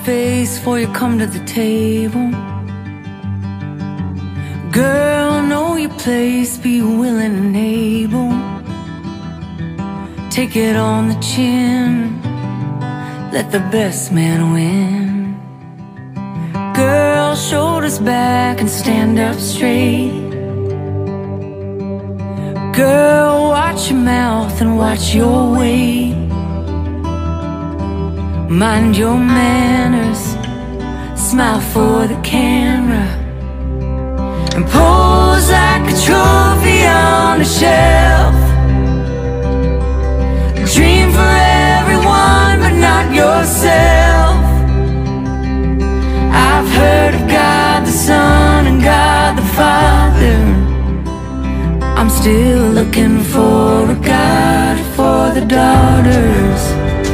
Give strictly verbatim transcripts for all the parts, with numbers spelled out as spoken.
face before you come to the table. Girl, know your place, be willing and able. Take it on the chin, let the best man win. Girl, shoulders back and stand up straight. Girl, watch your mouth and watch your weight. Mind your manners, smile for the camera, and pose like a trophy on a shelf. Dream for everyone but not yourself. I've heard of God the Son and God the Father. I'm still looking for a God for the daughters.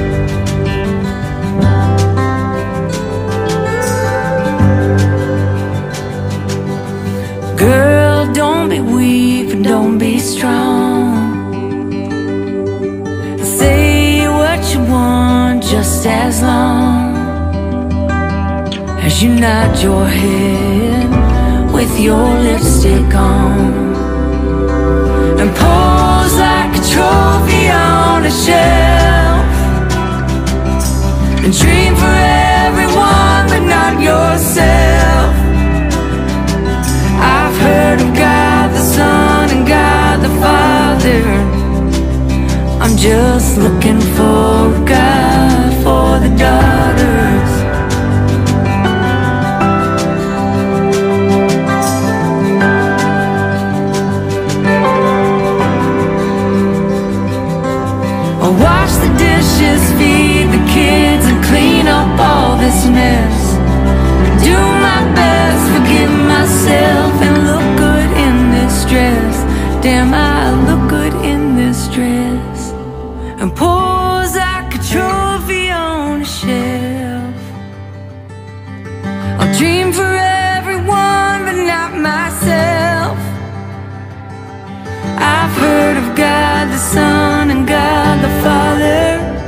Girl, don't be weak and don't be strong. Say what you want just as long as you nod your head with your lipstick on, and pose like a trophy on a shelf. And dream for everyone but not yourself. I've heard of God the Son and God the Father. I'm just looking for a God for the daughters. I'll wash the dishes, feed the kids, and clean up all this mess. Do my best, forgive myself, and look good in this dress. Damn, I look good in this dress. And pose like a trophy on a shelf. I'll dream for everyone but not myself. I've heard of God the Son and God the Father,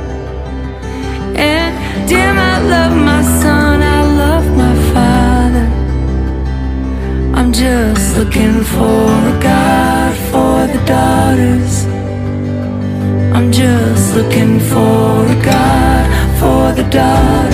and damn, I love my son, I love my father. I'm just looking for a God for the daughters. I'm just looking for a God for the daughters.